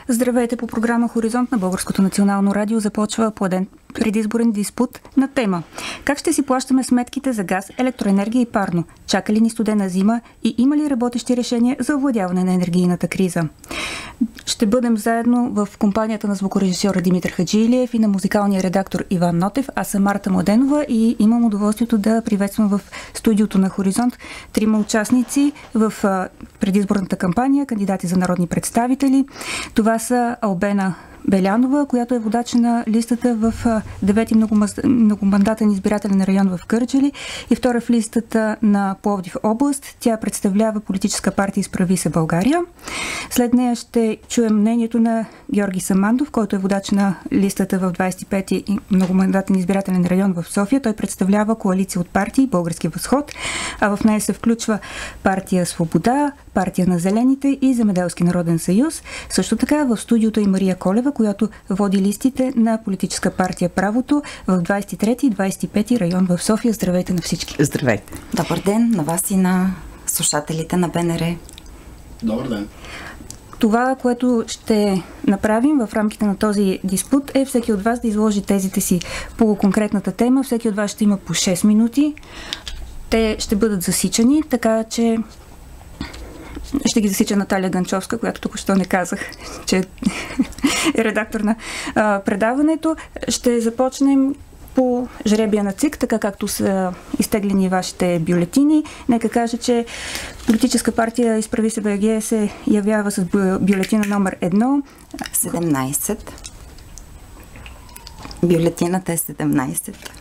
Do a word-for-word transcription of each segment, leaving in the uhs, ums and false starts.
Здравейте, по програма Хоризонт на Българското национално радио започва плоден предизборен диспут на тема: как ще си плащаме сметките за газ, електроенергия и парно? Чака ли ни студена зима и има ли работещи решения за овладяване на енергийната криза? Ще бъдем заедно в компанията на звукорежисьора Димитър Хаджилиев и на музикалния редактор Иван Нотев. Аз съм Марта Младенова и имам удоволствието да приветствам в студиото на Хоризонт трима участници в предизборната кампания, кандидати за народни представители. Това са Албена Белянова, която е водач на листата в девети многомандатен избирателен район в Кърджали и втора в листата на Пловдив област. Тя представлява политическа партия Изправи се България. След нея ще чуем мнението на Георги Самандов, който е водач на листата в двадесет и пети многомандатен избирателен район в София. Той представлява коалиция от партии Български възход, а в нея се включва партия Свобода, партия на Зелените и Земеделски народен съюз. Също така в студиото и Мария Колева, която води листите на политическа партия Правото в двадесет и трети и двадесет и пети район в София. Здравейте на всички! Здравейте! Добър ден на вас и на слушателите на БНР. Добър ден! Това, което ще направим в рамките на този диспут, е всеки от вас да изложи тезите си по конкретната тема. Всеки от вас ще има по шест минути. Те ще бъдат засичани, така че ще ги засича Наталия Ганчовска, която тук що не казах, че е редактор на а, предаването. Ще започнем по жребия на ЦИК, така както са изтеглени вашите бюлетини. Нека кажа, че политическа партия Изправи се БГ се явява с бюлетина номер едно. седемнадесет. Бюлетината е седемнадесет.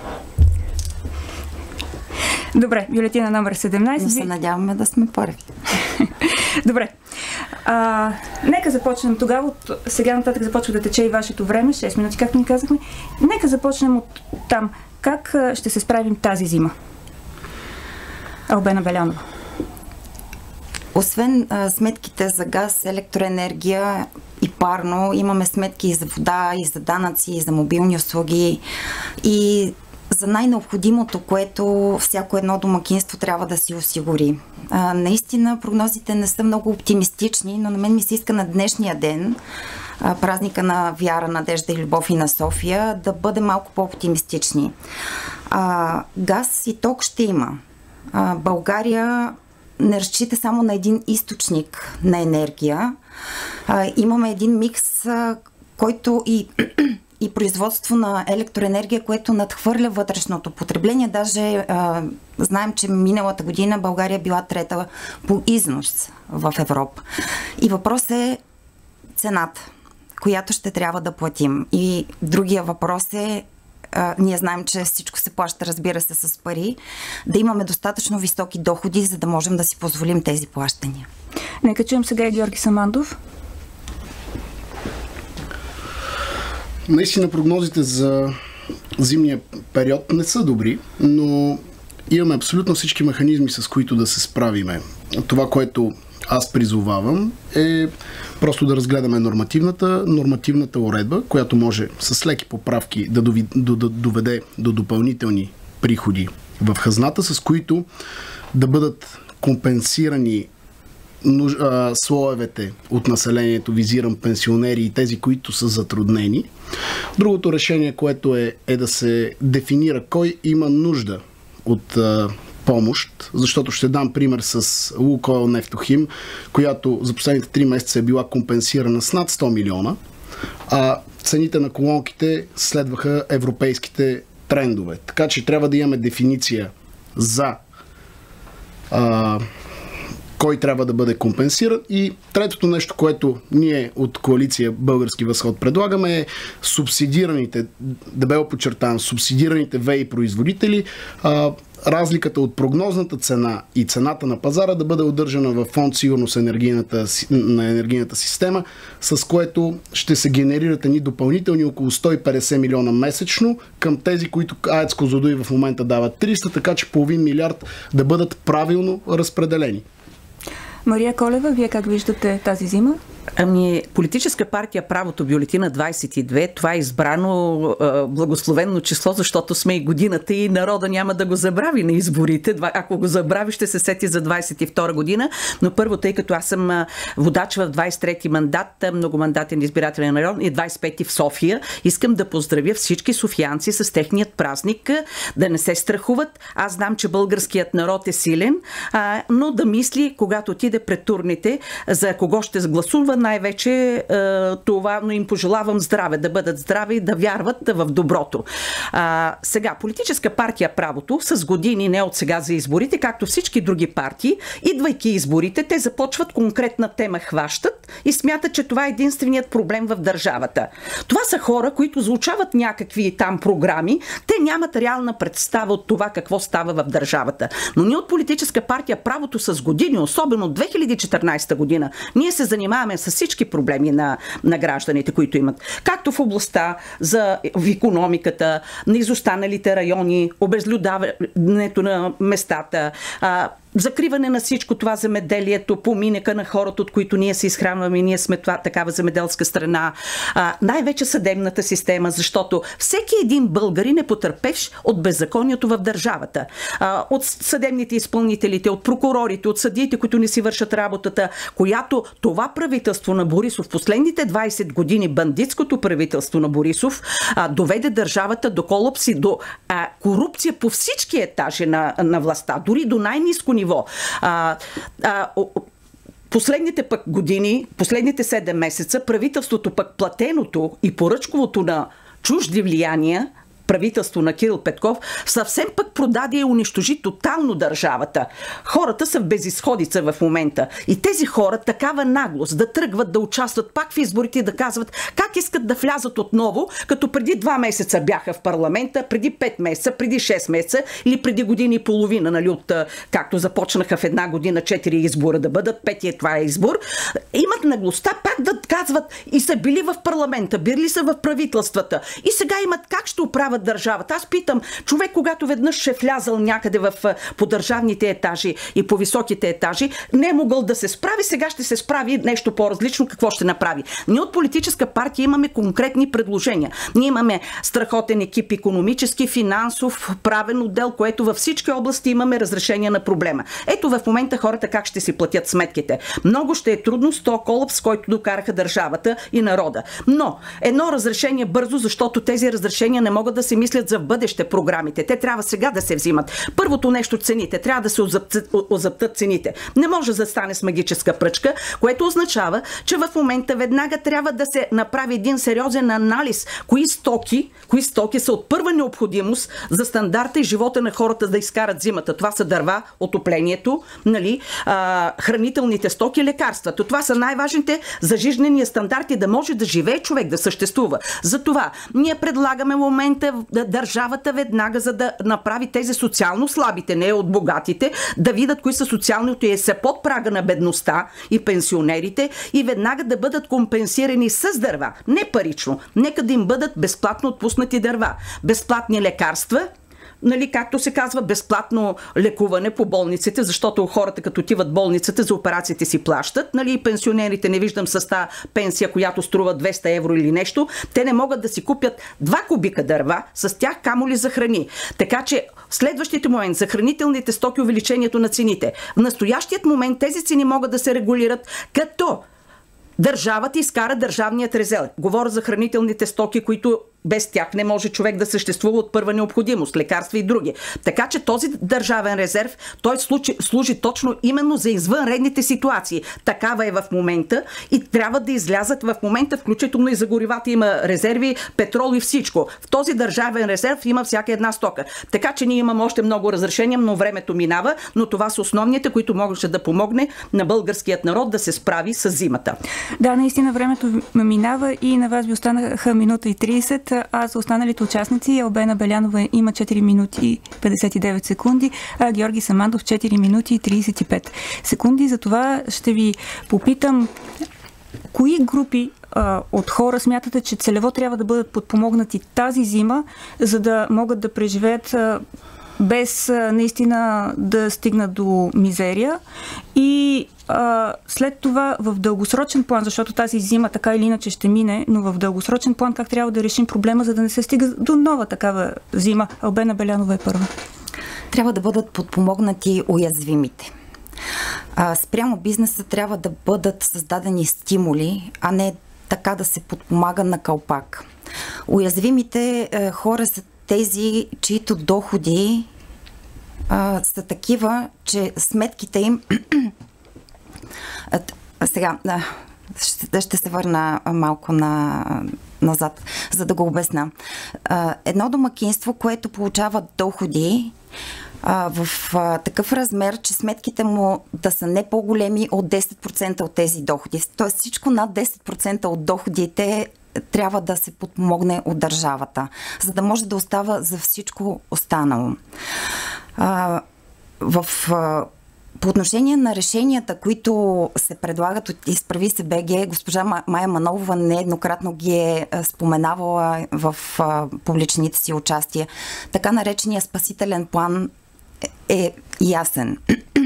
Добре, бюлетина номер седемнадесет. Но се надяваме да сме първи. Добре. А, нека започнем тогава. От сега нататък започва да тече и вашето време. шест минути, както ни казахме. Нека започнем от там. Как ще се справим тази зима? Албена Белянова. Освен а, сметките за газ, електроенергия и парно, имаме сметки и за вода, и за данъци, и за мобилни услуги, и за най-необходимото, което всяко едно домакинство трябва да си осигури. А, наистина прогнозите не са много оптимистични, но на мен ми се иска на днешния ден, а, празника на вяра, надежда и любов и на София, да бъде малко по-оптимистични. А, газ и ток ще има. А, България не разчита само на един източник на енергия. А, имаме един микс, а, който и и производство на електроенергия, което надхвърля вътрешното потребление. Даже а, знаем, че миналата година България била трета по износ в Европа. И въпрос е цената, която ще трябва да платим. И другия въпрос е, а, ние знаем, че всичко се плаща, разбира се, с пари, да имаме достатъчно високи доходи, за да можем да си позволим тези плащания. Нека чуем сега Георги Самандов. Наистина прогнозите за зимния период не са добри, но имаме абсолютно всички механизми, с които да се справиме. Това, което аз призовавам, е просто да разгледаме нормативната, нормативната уредба, която може с леки поправки да доведе до допълнителни приходи в хазната, с които да бъдат компенсирани слоевете от населението, визирам пенсионери и тези, които са затруднени. Другото решение, което е, е да се дефинира кой има нужда от а, помощ, защото ще дам пример с Лукойл Нефтохим, която за последните три месеца е била компенсирана с над сто милиона, а цените на колонките следваха европейските трендове. Така че трябва да имаме дефиниция за а, кой трябва да бъде компенсиран. И третото нещо, което ние от коалиция Български възход предлагаме, е субсидираните, дебело подчертавам, субсидираните ВЕИ производители, а, разликата от прогнозната цена и цената на пазара да бъде удържана в фонд сигурност енергийната, на енергийната система, с което ще се генерират едни допълнителни около сто и петдесет милиона месечно към тези, които АЕЦ Козлодуй в момента дават триста, така че половин милиард да бъдат правилно разпределени. Мария Колева, вие как виждате тази зима? Ами, политическа партия Правото, бюлетина двайсет и две, това е избрано е, благословенно число, защото сме и годината и народа няма да го забрави на изборите. Ако го забрави, ще се сети за двайсет и втора година. Но първо, тъй като аз съм водач в двайсет и трети мандат, многомандатен избирателен район и двайсет и пети в София, искам да поздравя всички софиянци с техният празник, да не се страхуват. Аз знам, че българският народ е силен, а, но да мисли, когато отиде пред урните, за кого ще гласува, най-вече е, това, но им пожелавам здраве, да бъдат здрави и да вярват в доброто. А, сега, политическа партия Правото с години, не от сега за изборите, както всички други партии, идвайки изборите, те започват конкретна тема, хващат и смятат, че това е единственият проблем в държавата. Това са хора, които звучават някакви там програми, те нямат реална представа от това какво става в държавата. Но ние от политическа партия Правото с години, особено от две хиляди и четиринайсета година, ние се занимаваме с всички проблеми на, на гражданите, които имат. Както в областта за в икономиката, на изостаналите райони, обезлюдаването на местата, а, закриване на всичко това земеделието, поминъка на хората, от които ние се изхранваме, ние сме това, такава земеделска страна. А, най-вече съдебната система, защото всеки един българин е потърпевш от беззаконието в държавата. А, от съдебните изпълнителите, от прокурорите, от съдиите, които не си вършат работата, която това правителство на Борисов, последните двайсет години, бандитското правителство на Борисов, а, доведе държавата до колапс и до а, корупция по всички етажи на, на властта, дори до най-ниско ниво. А, а, Последните пък години, последните седем месеца, правителството пък платеното и поръчковото на чужди влияния, правителство на Кирил Петков, съвсем пък продаде и унищожи тотално държавата. Хората са в безизходица в момента. И тези хора такава наглост да тръгват да участват пак в изборите и да казват как искат да влязат отново, като преди два месеца бяха в парламента, преди пет месеца, преди шест месеца или преди година и половина, нали, от както започнаха в една година четири избора да бъдат, петия това е избор, имат наглостта пак да казват и са били в парламента, били са в правителствата и сега имат как ще оправят държавата. Аз питам, човек, когато веднъж е влязал някъде в, по държавните етажи и по високите етажи, не е могъл да се справи, сега ще се справи нещо по-различно, какво ще направи. Ние от политическа партия имаме конкретни предложения. Ние имаме страхотен екип, икономически, финансов, правен отдел, което във всички области имаме разрешение на проблема. Ето в момента хората как ще си платят сметките. Много ще е трудно с този колапс, който докараха държавата и народа. Но едно разрешение бързо, защото тези разрешения не могат да се мислят за в бъдеще програмите. Те трябва сега да се взимат. Първото нещо, цените. Трябва да се озаптат цените. Не може да стане с магическа пръчка, което означава, че в момента веднага трябва да се направи един сериозен анализ кои стоки, кои стоки са от първа необходимост за стандарта и живота на хората да изкарат зимата. Това са дърва, отоплението, нали, а, хранителните стоки, лекарствата. Това са най-важните за жизнения стандарт и да може да живее човек, да съществува. Затова ние предлагаме в момента държавата веднага, за да направи тези социално слабите, не от богатите, да видят кои са социалните и са под прага на бедността и пенсионерите и веднага да бъдат компенсирани с дърва. Не парично. Нека да им бъдат безплатно отпуснати дърва. Безплатни лекарства, нали, както се казва, безплатно лекуване по болниците, защото хората като отиват в болницата за операциите си плащат, нали, и пенсионерите, не виждам с тази пенсия, която струва двеста евро или нещо, те не могат да си купят два кубика дърва, с тях камо ли за храни. Така че в следващите момент за хранителните стоки, увеличението на цените. В настоящият момент тези цени могат да се регулират като държавата изкара държавният резерв. Говоря за хранителните стоки, които без тях не може човек да съществува от първа необходимост, лекарства и други. Така че този държавен резерв, той служи, служи точно именно за извънредните ситуации. Такава е в момента и трябва да излязат в момента, включително и за горивата има резерви, петрол и всичко. В този държавен резерв има всяка една стока. Така че ние имаме още много разрешения, но времето минава, но това са основните, които могат да помогне на българският народ да се справи с зимата. Да, наистина времето минава и на вас ви останаха минута и трийсет, а за останалите участници Албена Белянова има четири минути петдесет и девет секунди, а Георги Самандов четири минути и трийсет и пет секунди. За това ще ви попитам, кои групи а, от хора смятате, че целево трябва да бъдат подпомогнати тази зима, за да могат да преживеят а, без а, наистина да стигнат до мизерия и а, след това в дългосрочен план, защото тази зима така или иначе ще мине, но в дългосрочен план как трябва да решим проблема, за да не се стига до нова такава зима? Албена Белянова е първа. Трябва да бъдат подпомогнати уязвимите. А, спрямо бизнеса трябва да бъдат създадени стимули, а не така да се подпомага на калпак. Уязвимите е, хора са тези, чието доходи а, са такива, че сметките им а, сега а, ще, ще се върна малко на, назад, за да го обясна. А, едно домакинство, което получава доходи а, в а, такъв размер, че сметките му да са не по-големи от десет процента от тези доходи. Тоест всичко над десет процента от доходите трябва да се подпомогне от държавата, за да може да остава за всичко останало. А, в, а, по отношение на решенията, които се предлагат от Изправи се БГ, госпожа Мая Манолова нееднократно ги е споменавала в а, публичните си участия. Така наречения спасителен план е ясен.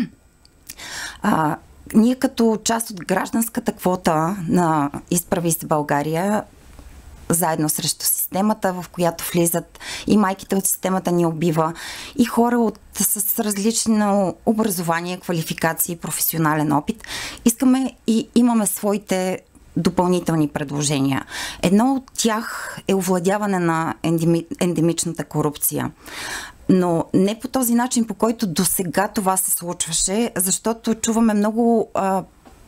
А, ние като част от гражданската квота на Изправи се България, заедно срещу системата, в която влизат и майките от системата ни убива, и хора от, с различно образование, квалификации, професионален опит, искаме и имаме своите допълнителни предложения. Едно от тях е овладяване на ендеми, ендемичната корупция. Но не по този начин, по който досега това се случваше, защото чуваме много а,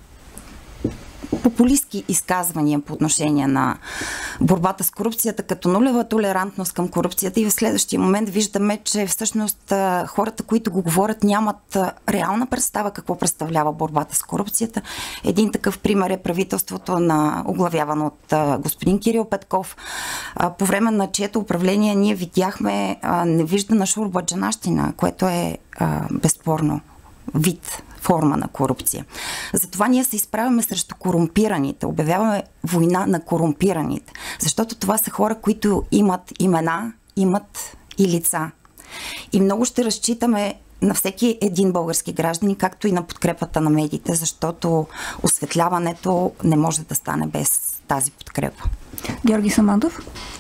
популистки изказвания по отношение на борбата с корупцията, като нулева толерантност към корупцията, и в следващия момент виждаме, че всъщност хората, които го говорят, нямат реална представа какво представлява борбата с корупцията. Един такъв пример е правителството на оглавявано от господин Кирил Петков, по време на чието управление ние видяхме невиждана шурбаджанащина, което е безспорно вид, форма на корупция. Затова ние се изправяме срещу корумпираните, обявяваме война на корумпираните, защото това са хора, които имат имена, имат и лица. И много ще разчитаме на всеки един български гражданин, както и на подкрепата на медиите, защото осветляването не може да стане без тази подкрепа. Георги Самандов?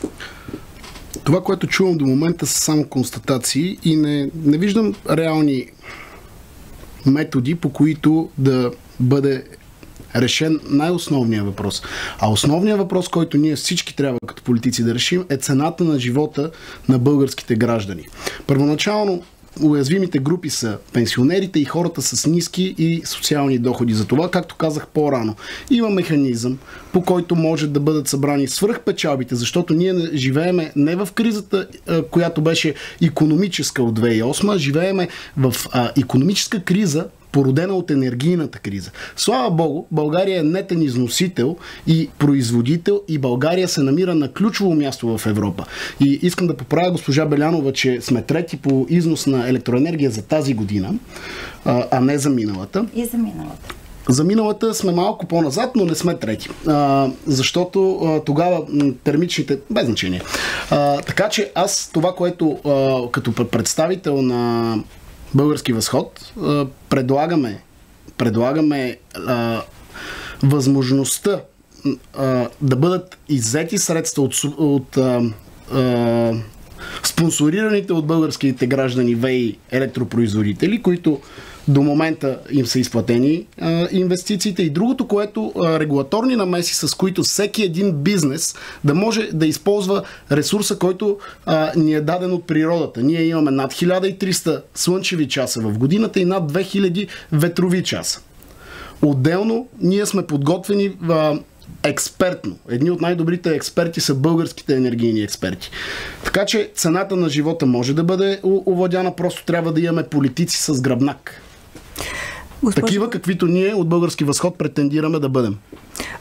Това, което чувам до момента, са само констатации и не, не виждам реални методи, по които да бъде решен най-основният въпрос. А основният въпрос, който ние всички трябва като политици да решим, е цената на живота на българските граждани. Първоначално уязвимите групи са пенсионерите и хората с ниски и социални доходи. За това, както казах по-рано, има механизъм, по който може да бъдат събрани свръхпечалбите, защото ние живееме не в кризата, която беше икономическа от две хиляди и осма, живееме в а, икономическа криза, породена от енергийната криза. Слава Богу, България е нетен износител и производител и България се намира на ключово място в Европа. И искам да поправя госпожа Белянова, че сме трети по износ на електроенергия за тази година, а не за миналата. И за миналата. За миналата сме малко по-назад, но не сме трети. А, защото а, тогава термичните... без значение. А, така че аз това, което а, като представител на Български възход предлагаме, предлагаме а, възможността а, да бъдат иззети средства от, от а, а, спонсорираните от българските граждани ВЕИ електропроизводители, които до момента им са изплатени а, инвестициите, и другото, което а, регулаторни намеси, с които всеки един бизнес да може да използва ресурса, който а, ни е даден от природата. Ние имаме над хиляда и триста слънчеви часа в годината и над две хиляди ветрови часа. Отделно ние сме подготвени а, експертно. Едни от най-добрите експерти са българските енергийни експерти. Така че цената на живота може да бъде овладяна, просто трябва да имаме политици с гръбнак. Госпожа... Такива, каквито ние от Български възход претендираме да бъдем.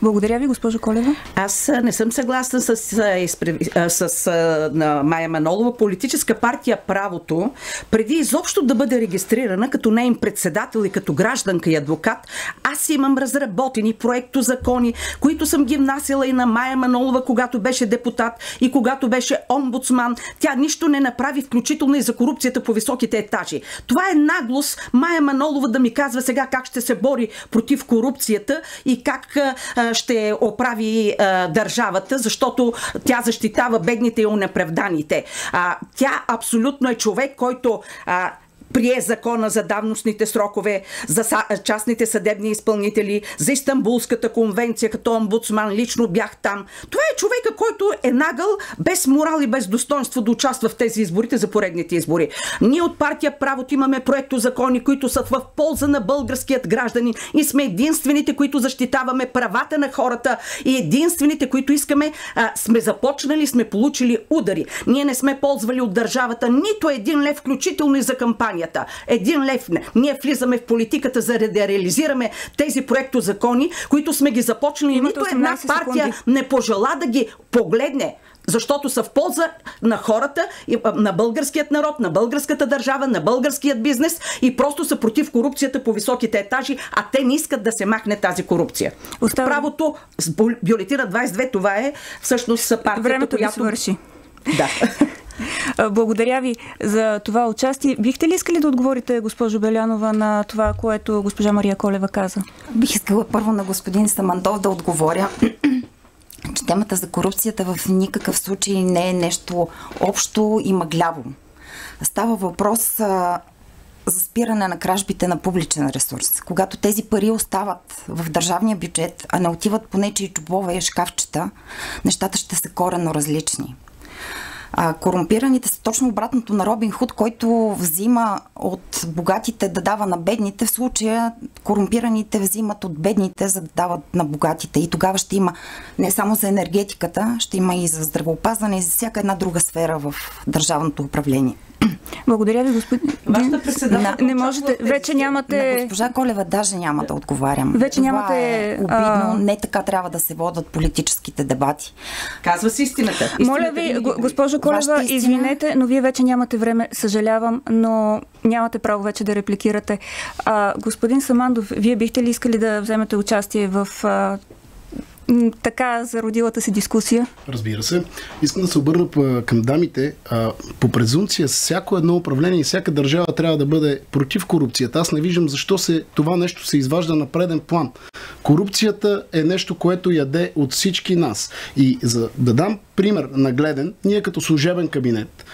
Благодаря ви, госпожо Колева. Аз не съм съгласна с, с, с, с на Мая Манолова. Политическа партия Правото, преди изобщо да бъде регистрирана като неин председател и като гражданка и адвокат, аз имам разработени проектозакони, които съм ги внасяла и на Мая Манолова, когато беше депутат и когато беше омбудсман. Тя нищо не направи, включително и за корупцията по високите етажи. Това е наглост Мая Манолова да ми казва сега как ще се бори против корупцията и как а, ще оправи а, държавата, защото тя защитава бедните и унеправданите. А, тя абсолютно е човек, който а, прие закона за давностните срокове, за частните съдебни изпълнители, за Истанбулската конвенция, като омбудсман лично бях там. Това е човека, който е нагъл, без морал и без достоинство да участва в тези изборите за поредните избори. Ние от партия Правото имаме проектозакони, които са в полза на българският гражданин и сме единствените, които защитаваме правата на хората и единствените, които искаме, а, сме започнали, сме получили удари. Ние не сме ползвали от държавата нито един лев, включително и за кампания. Един лев. Ние влизаме в политиката, за да реализираме тези проектозакони, които сме ги започнали. Нито една партия секунди. Не пожела да ги погледне, защото са в полза на хората, на българският народ, на българската държава, на българският бизнес и просто са против корупцията по високите етажи, а те не искат да се махне тази корупция. Остава... Правото с бюлетина двайсет и две, това е всъщност партията, времето която... да свърши. Да. Благодаря ви за това участие. Бихте ли искали да отговорите, госпожо Белянова, на това, което госпожа Мария Колева каза? Бих искала първо на господин Самандов да отговоря, че темата за корупцията в никакъв случай не е нещо общо и мъгляво. Става въпрос а, за спиране на кражбите на публичен ресурс. Когато тези пари остават в държавния бюджет, а не отиват по нечии чубове и шкафчета, нещата ще са коренно различни. А, корумпираните са точно обратното на Робин Худ, който взима от богатите да дава на бедните. В случая корумпираните взимат от бедните, за да дават на богатите. И тогава ще има не само за енергетиката, ще има и за здравеопазване, и за всяка една друга сфера в държавното управление. Благодаря ви, господин. Вашата председател. Не можете, вече нямате... На госпожа Колева даже няма да отговарям. Вече Това нямате... е обидно. А... Не така трябва да се водят политическите дебати. Казва си истината. истината Моля ви, госпожо Колева, истина... извинете, но вие вече нямате време. Съжалявам, но нямате право вече да репликирате. А, господин Самандов, вие бихте ли искали да вземете участие в... А... така зародилата се дискусия? Разбира се. Искам да се обърна към дамите. По презумпция, всяко едно управление и всяка държава трябва да бъде против корупцията. Аз не виждам защо се, това нещо се изважда на преден план. Корупцията е нещо, което яде от всички нас. И за да дам пример нагледен, ние като служебен кабинет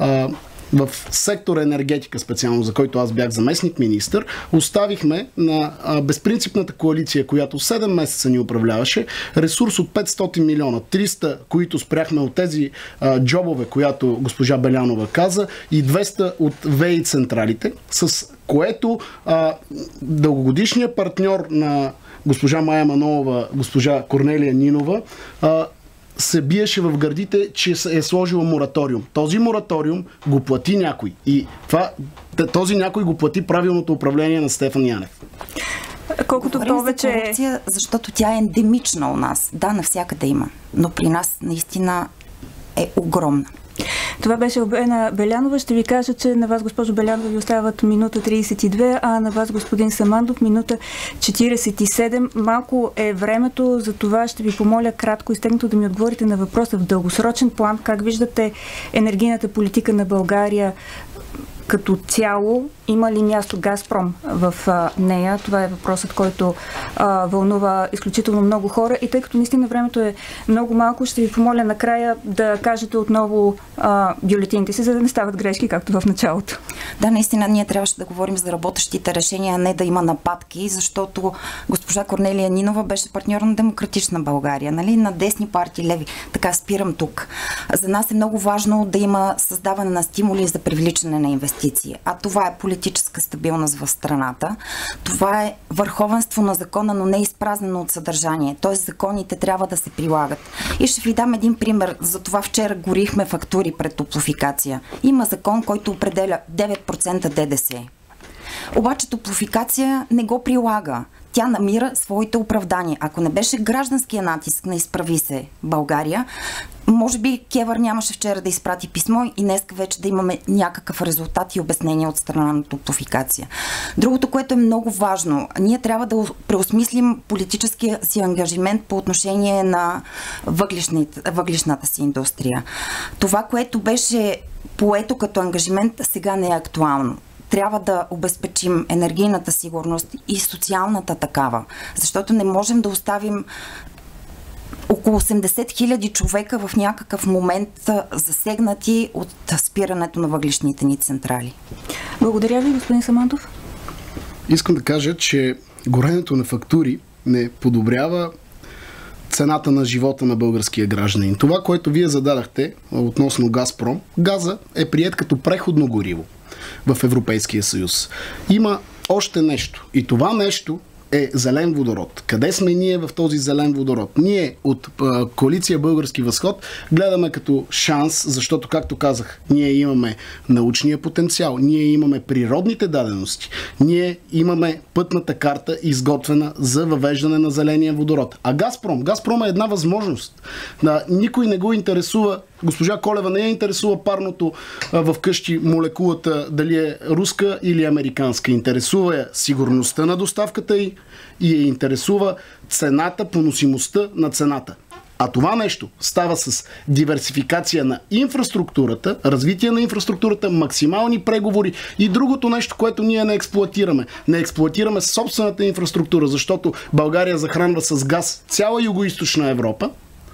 в сектора енергетика специално, за който аз бях заместник министър, оставихме на а, безпринципната коалиция, която седем месеца ни управляваше, ресурс от петстотин милиона, триста, които спряхме от тези а, джобове, която госпожа Белянова каза, и двеста от ВЕИ централите, с което а, дългогодишният партньор на госпожа Мая Манолова, госпожа Корнелия Нинова, а, се биеше в гърдите, че е сложила мораториум. Този мораториум го плати някой. И това, този някой го плати правилното управление на Стефан Янев. Колкото повече... за корупция, защото тя е ендемична у нас. Да, навсякъде има. Но при нас наистина е огромна. Това беше Обена Белянова. Ще ви кажа, че на вас, госпожо Белянова, ви остават минута трийсет и две, а на вас, господин Самандов, минута четирийсет и седем. Малко е времето, за това ще ви помоля кратко и стегнато да ми отговорите на въпроса в дългосрочен план. Как виждате енергийната политика на България като цяло? Има ли място Газпром в а, нея? Това е въпросът, който а, вълнува изключително много хора. И тъй като наистина времето е много малко, ще ви помоля накрая да кажете отново а, бюлетините си, за да не стават грешки, както в началото. Да, наистина ние трябваше да говорим за работещите решения, а не да има нападки, защото госпожа Корнелия Нинова беше партньор на Демократична България, нали? На десни партии, леви. Така, спирам тук. За нас е много важно да има създаване на стимули за привличане на инвестиции. А това е политическа стабилност в страната. Това е върховенство на закона, но не изпразнено от съдържание. Тоест законите трябва да се прилагат. И ще ви дам един пример. За това вчера горихме фактури пред Топлофикация. Има закон, който определя девет процента ДДС. Обаче Топлофикация не го прилага. Тя намира своите оправдания. Ако не беше гражданския натиск на Изправи се България, може би КЕВР нямаше вчера да изпрати писмо и днеска вече да имаме някакъв резултат и обяснение от страна на Топлофикация. Другото, което е много важно, ние трябва да преосмислим политическия си ангажимент по отношение на въглищната си индустрия. Това, което беше поето като ангажимент, сега не е актуално. Трябва да обезпечим енергийната сигурност и социалната такава, защото не можем да оставим около осемдесет хиляди човека в някакъв момент засегнати от спирането на въглищните ни централи. Благодаря ви, господин Самандов. Искам да кажа, че горенето на фактури не подобрява цената на живота на българския гражданин. Това, което вие зададахте относно Газпром, газа е приет като преходно гориво в Европейския съюз. Има още нещо. И това нещо е зелен водород. Къде сме ние в този зелен водород? Ние от а, коалиция Български възход гледаме като шанс, защото, както казах, ние имаме научния потенциал, ние имаме природните дадености, ние имаме пътната карта изготвена за въвеждане на зеления водород. А Газпром? Газпром е една възможност. А, никой не го интересува. Госпожа Колева не я интересува парното а, в къщи, молекулата дали е руска или американска. Интересува я сигурността на доставката й и я интересува цената, поносимостта на цената. А това нещо става с диверсификация на инфраструктурата, развитие на инфраструктурата, максимални преговори и другото нещо, което ние не експлоатираме. Не експлоатираме собствената инфраструктура, защото България захранва с газ цяла Югоизточна Европа,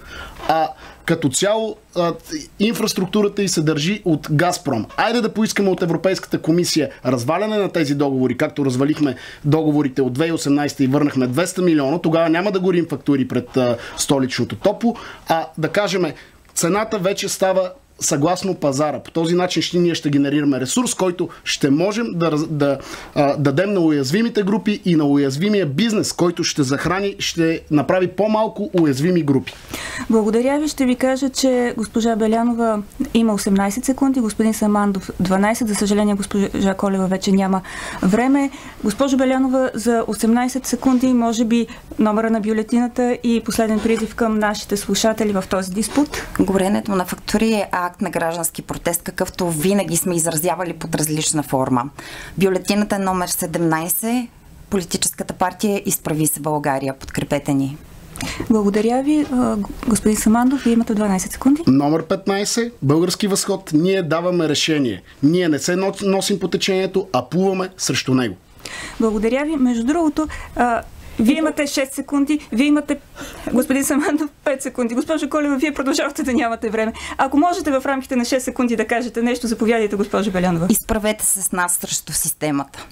а като цяло а, инфраструктурата й се държи от Газпром. Айде да поискаме от Европейската комисия разваляне на тези договори, както развалихме договорите от две хиляди и осемнадесета и върнахме двеста милиона, тогава няма да горим фактури пред а, столичното топло, а да кажем, цената вече става съгласно пазара. По този начин ще, ние ще генерираме ресурс, който ще можем да, да а, дадем на уязвимите групи и на уязвимия бизнес, който ще захрани, ще направи по-малко уязвими групи. Благодаря ви. Ще ви кажа, че госпожа Белянова има осемнадесет секунди, господин Самандов дванадесет. За съжаление, госпожа Колева вече няма време. Госпожо Белянова, за осемнадесет секунди, може би номера на бюлетината и последен призив към нашите слушатели в този диспут. Горенето на фактури е акт на граждански протест, какъвто винаги сме изразявали под различна форма. Бюлетината е номер седемнадесет. Политическата партия Изправи се България. Подкрепете ни. Благодаря ви, господин Самандов. Вие имате дванадесет секунди. Номер петнадесет. Български възход. Ние даваме решение. Ние не се носим по течението, а плуваме срещу него. Благодаря ви. Между другото, вие имате шест секунди, вие имате, господин Самандов, пет секунди. Госпожо Колева, вие продължавате да нямате време. Ако можете в рамките на шест секунди да кажете нещо, заповядайте, госпожо Белянова. Изправете се с нас срещу системата.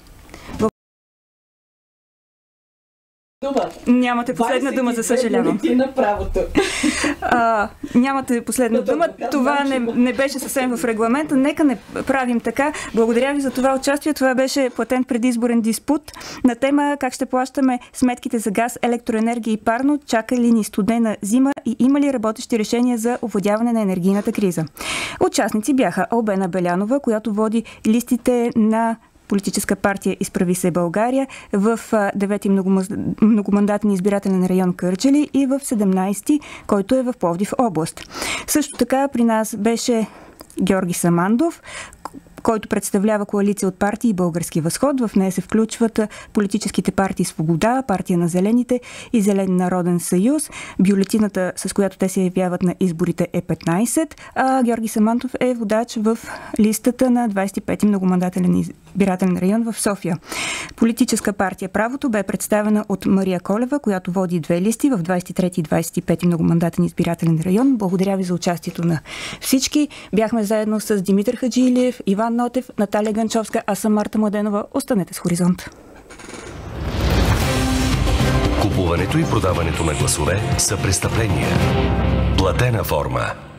Думата. Нямате последна дума, за съжалявам. На правото. А, нямате последна Но дума. Това не, не беше съвсем в регламента. Нека не правим така. Благодаря ви за това участие. Това беше платен предизборен диспут на тема как ще плащаме сметките за газ, електроенергия и парно, чака ли ни студена зима и има ли работещи решения за овладяване на енергийната криза. Участници бяха Албена Белянова, която води листите на Политическа партия Изправи се България в девети многомандатен избирателен район Кърджали и в седемнадесети, който е в Пловдив област. Също така при нас беше Георги Самандов, който представлява коалиция от партии и Български възход. В нея се включват политическите партии Свобода, партия на зелените и Зелен народен съюз. Бюлетината, с която те се явяват на изборите, е петнадесет, а Георги Самандов е водач в листата на двадесет и пети многомандателен избирателен район в София. Политическа партия Правото бе представена от Мария Колева, която води две листи в двадесет и трети и двадесет и пети многомандатен избирателен район. Благодаря ви за участието на всички. Бяхме заедно с Димитър Хаджиилиев, Иван Нотев, Наталия Ганчовска, аз съм Марта Младенова. Останете с Хоризонт. Купуването и продаването на гласове са престъпления. Платена форма.